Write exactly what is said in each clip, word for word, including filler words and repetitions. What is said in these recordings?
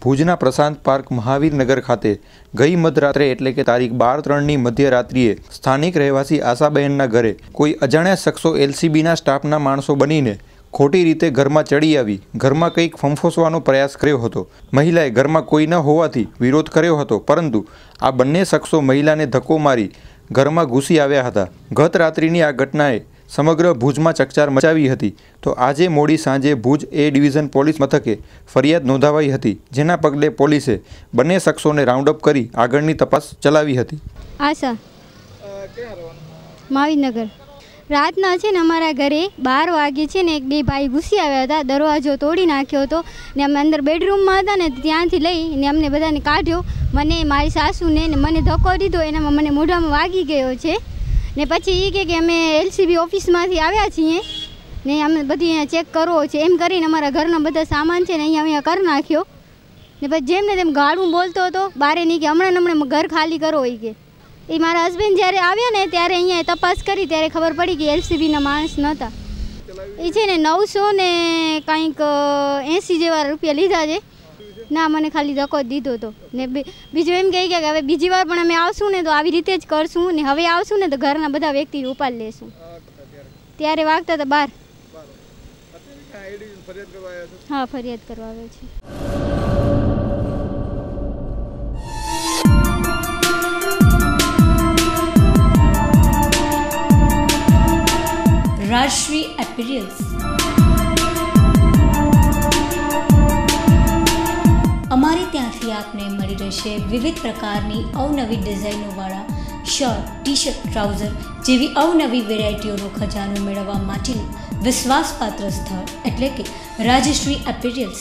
ભુજના પ્રશાંત પાર્ક મહાવીરનગર ખાતે ગઈ મધરાત્રે એટલે કે તારીખ બાર ત્રણની મધ્યરાત્રિએ સ્થાનિક રહેવાસી આશાબહેનના ઘરે કોઈ અજાણ્યા શખ્સો એલસીબીના સ્ટાફના માણસો બનીને ખોટી રીતે ઘરમાં ચડી આવી ઘરમાં કંઈક ફંફોસવાનો પ્રયાસ કર્યો હતો। મહિલાએ ઘરમાં કોઈ ન હોવાથી વિરોધ કર્યો હતો, પરંતુ આ બંને શખ્સો મહિલાને ધક્કો મારી ઘરમાં ઘૂસી આવ્યા હતા। ગત રાત્રિની આ ઘટનાએ સમગ્ર ભુજમાં ચકચાર મચાવી હતી। તો આજે મોડી સાંજે ભુજ એ ડિવિઝન પોલીસ મથકે ફરિયાદ નોંધાવાઈ હતી, જેના પગલે પોલીસે બંને શખ્સોને રાઉન્ડ અપ કરી આગળની તપાસ ચલાવી હતી। આશા મહાવીરનગર રાતના છે ને અમારા ઘરે બાર વાગે છે ને એક બે ભાઈ ઘૂસી આવ્યા હતા, દરવાજો તોડી નાખ્યો હતો ને અમે અંદર બેડરૂમમાં હતા ને ત્યાંથી લઈને અમને બધાને કાઢ્યો, મને મારી સાસુને ને મને ધક્કો દીધો, એનામાં મને મોઢામાં વાગી ગયો છે ને પછી એ કહે કે અમે એલસીબી ઓફિસમાંથી આવ્યા છીએ ને અમે બધી અહીંયા ચેક કરવો છે એમ કરીને અમારા ઘરના બધા સામાન છે ને અહીંયા અહીંયા કરી નાખ્યો ને પછી જેમ ને તેમ ગાળું બોલતો હતો બારે નહીં કે હમણાં હમણાં ઘર ખાલી કરો એ કે એ મારા હસબન્ડ જ્યારે આવ્યા ને ત્યારે અહીંયા તપાસ કરી ત્યારે ખબર પડી કે એલસીબીના માણસ નહોતા। એ છે ને નવસો ને કંઈક એંસી જેવા રૂપિયા લીધા છે। ના, મને ખાલી ધક્કો જ દીધો હતો ને બીજું એમ કહે કે હવે બીજી વાર પણ અમે આવશું ને તો આવી રીતે જ કરશું ને હવે આવશું ને તો ઘરના બધા વ્યક્તિ ઉપાડ લેશું। ત્યારે વાગતા હતા બાર। હા, ફરિયાદ કરવા આવ્યો છે। રાજશ્રી એપિરિયલ્સ અમારે ત્યાંથી આપને મળી રહેશે વિવિધ પ્રકારની અવનવી ડિઝાઇનોવાળા શર્ટ, ટી શર્ટ, ટ્રાઉઝર જેવી અવનવી વેરાયટીઓનો ખજાનો મેળવવા માટેનું વિશ્વાસપાત્ર સ્થળ એટલે કે રાજશ્રી એપિરિયલ્સ।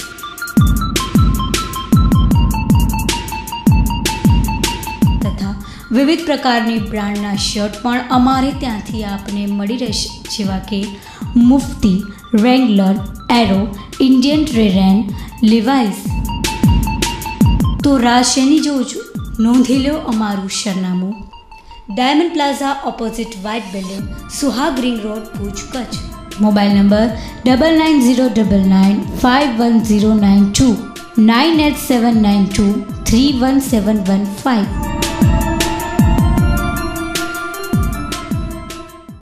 તથા વિવિધ પ્રકારની બ્રાન્ડના શર્ટ પણ અમારે ત્યાંથી આપને મળી રહેશે, જેવા કે મુફ્તી, રેંગલર, એરો, ઇન્ડિયન ટ્રેરેન, લિવાઇસ। તો રાહ શેની જોઉં છું, નોંધી લો અમારું સરનામું Diamond Plaza opposite White Building, Suhag ring road, Bhuj, Kutch. Mobile number double nine zero double nine five one zero nine two nine eight seven nine two three one seven one five.